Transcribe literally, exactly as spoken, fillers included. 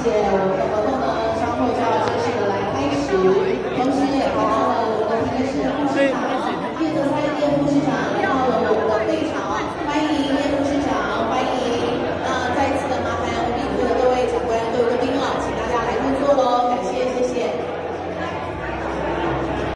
谢我们的活动呢，稍后就要正式的来开始，同时。